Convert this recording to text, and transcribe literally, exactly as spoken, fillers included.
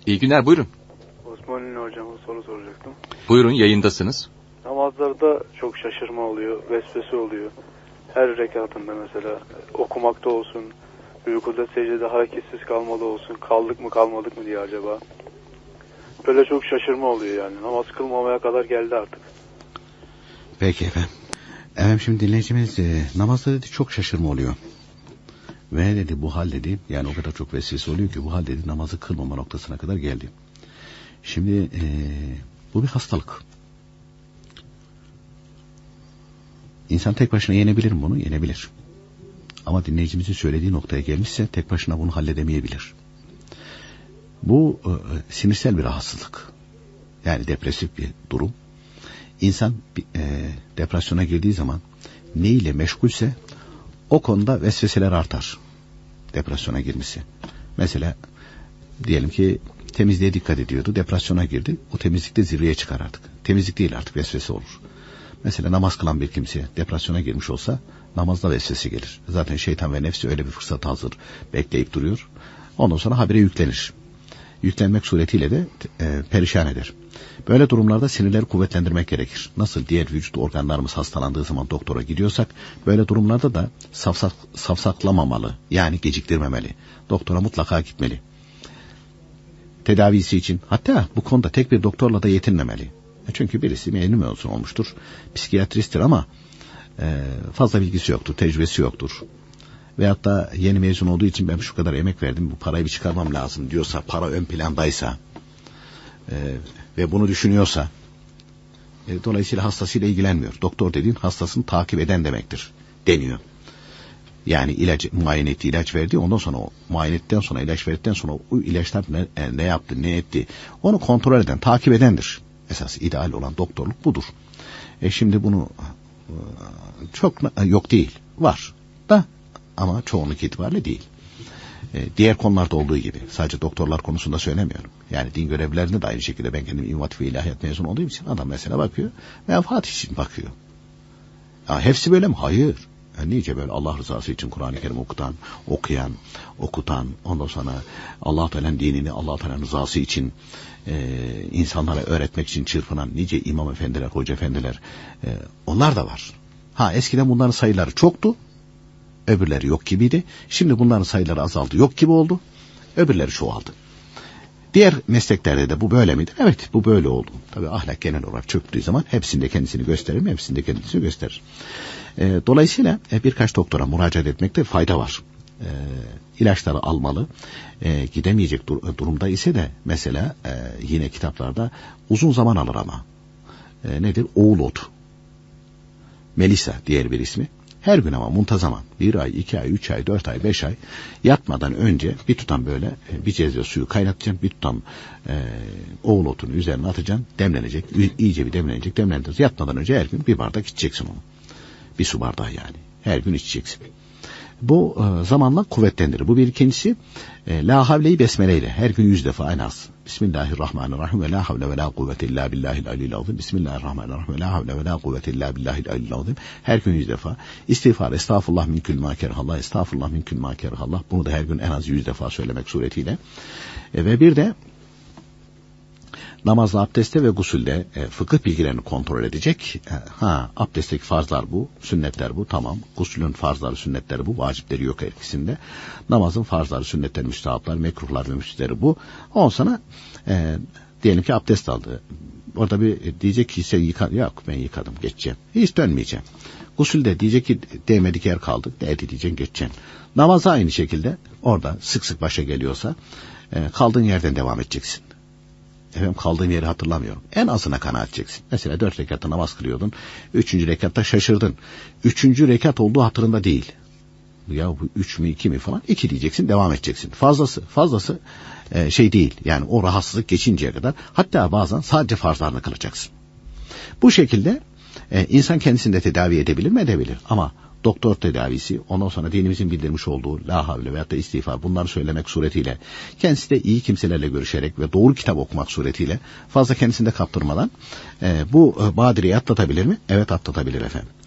İyi günler, buyurun. Osman Ünlü hocama soru soracaktım. Buyurun, yayındasınız. Namazlarda çok şaşırma oluyor, vesvese oluyor. Her rekatında mesela okumakta olsun, rükuda secdede hareketsiz kalmalı olsun, kaldık mı kalmadık mı diye acaba. Böyle çok şaşırma oluyor yani. Namaz kılmamaya kadar geldi artık. Peki efendim. Efendim şimdi dinleyicimiz e, namazda dedi çok şaşırma oluyor. Ve dedi bu hal dedi, yani o kadar çok vesvese oluyor ki bu hal dedi namazı kılmama noktasına kadar geldi. Şimdi e, bu bir hastalık. İnsan tek başına yenebilir mi bunu? Yenebilir. Ama dinleyicimizin söylediği noktaya gelmişse tek başına bunu halledemeyebilir. Bu e, sinirsel bir rahatsızlık. Yani depresif bir durum. İnsan e, depresyona girdiği zaman ne ile meşgulse o konuda vesveseler artar. Depresyona girmesi. Mesela diyelim ki temizliğe dikkat ediyordu. Depresyona girdi. O temizlikte zirveye çıkar artık. Temizlik değil artık, vesvese olur. Mesela namaz kılan bir kimse depresyona girmiş olsa namazda vesvese gelir. Zaten şeytan ve nefsi öyle bir fırsat hazır bekleyip duruyor. Ondan sonra habire yüklenir. Yüklenmek suretiyle de e, perişan eder. Böyle durumlarda sinirleri kuvvetlendirmek gerekir. Nasıl diğer vücut organlarımız hastalandığı zaman doktora gidiyorsak, böyle durumlarda da safsak, safsaklamamalı. Yani geciktirmemeli. Doktora mutlaka gitmeli. Tedavisi için, hatta bu konuda tek bir doktorla da yetinmemeli. Çünkü birisi memnun olsun olmuştur. Psikiyatristtir ama e, fazla bilgisi yoktur, tecrübesi yoktur. Veyahut da yeni mezun olduğu için ben şu kadar emek verdim, bu parayı bir çıkarmam lazım diyorsa, para ön plandaysa e, ve bunu düşünüyorsa, e, dolayısıyla hastasıyla ilgilenmiyor. Doktor dediğin hastasını takip eden demektir deniyor. Yani ilacı muayene etti, ilaç verdi, ondan sonra o muayenetten sonra ilaç verdikten sonra o ilaçlar ne, e, ne yaptı, ne etti, onu kontrol eden, takip edendir. Esas ideal olan doktorluk budur. E şimdi bunu e, çok yok değil, var da ama çoğunluk itibariyle değil. E, diğer konularda olduğu gibi, sadece doktorlar konusunda söylemiyorum. Yani din görevlilerinde de aynı şekilde, ben kendim İmam Hatip ve İlahiyat mezunu olduğum için adam mesela bakıyor, menfaat için bakıyor. Ya hepsi böyle mi? Hayır. Yani nice böyle Allah rızası için Kur'an-ı Kerim okutan, okuyan, okutan, ondan sonra Allah Teala'nın dinini Allah Teala'nın rızası için e, insanlara öğretmek için çırpınan nice imam efendiler, hoca efendiler, e, onlar da var. Ha, eskiden bunların sayıları çoktu, öbürleri yok gibiydi. Şimdi bunların sayıları azaldı, yok gibi oldu, öbürleri çoğaldı. Diğer mesleklerde de bu böyle midir? Evet, bu böyle oldu. Tabii ahlak genel olarak çöktüğü zaman hepsinde kendisini gösterir mi? Hepsinde kendisini gösterir. E, dolayısıyla e, birkaç doktora müracaat etmekte fayda var. E, ilaçları almalı. E, gidemeyecek dur- durumda ise de mesela e, yine kitaplarda uzun zaman alır ama. E, nedir? Oğul otu. Melisa diğer bir ismi. Her gün ama muntazaman bir ay, iki ay, üç ay, dört ay, beş ay yatmadan önce bir tutam böyle bir cezve suyu kaynatacaksın, bir tutam e, oğul otunun üzerine atacaksın, demlenecek, iyice bir demlenecek, demlenecek. Yatmadan önce her gün bir bardak içeceksin onu. Bir su bardağı yani. Her gün içeceksin. Bu e, zamanla kuvvetlendirir. Bu bir ikincisi e, la havleyi besmeleyle her gün yüz defa en az. Bismillahirrahmanirrahim ve la havle ve la kuvvete illa billahil aliyyil azim. Bismillahirrahmanirrahim ve la havle ve la kuvvete illa billahil aliyyil azim. Her gün yüz defa. İstiğfar, estağfurullah min kül ma kerahallah, estağfurullah min kül ma kerahallah. Bunu da her gün en az yüz defa söylemek suretiyle. E, ve bir de namazla, abdestte ve gusülde e, fıkıh bilgilerini kontrol edecek. E, ha, abdestteki farzlar bu, sünnetler bu, tamam. Gusülün farzları, sünnetleri bu, vacipleri yok her ikisinde. Namazın farzları, sünnetleri, müstahaplar, mekruhlar ve müstahapları bu. Ondan sonra e, diyelim ki abdest aldı. Orada bir e, diyecek ki sen yıka, yok ben yıkadım, geçeceğim. Hiç dönmeyeceğim. Gusülde diyecek ki değmedik yer kaldı, değdi diyeceksin, geçeceksin. Namaza aynı şekilde orada sık sık başa geliyorsa e, kaldığın yerden devam edeceksin. Efendim kaldığım yeri hatırlamıyorum. En azına kanaat edeceksin. Mesela dört rekatta namaz kılıyordun. Üçüncü rekatta şaşırdın. Üçüncü rekat olduğu hatırında değil. Ya bu üç mü iki mi falan. İki diyeceksin, devam edeceksin. Fazlası fazlası e, şey değil. Yani o rahatsızlık geçinceye kadar. Hatta bazen sadece farzlarını kılacaksın. Bu şekilde e, insan kendisini de tedavi edebilir mi? Edebilir. Ama doktor tedavisi, ondan sonra dinimizin bildirmiş olduğu la havle veyahut da istiğfar, bunları söylemek suretiyle, kendisi de iyi kimselerle görüşerek ve doğru kitap okumak suretiyle fazla kendisini de kaptırmadan e, bu e, badireyi atlatabilir mi? Evet, atlatabilir efendim.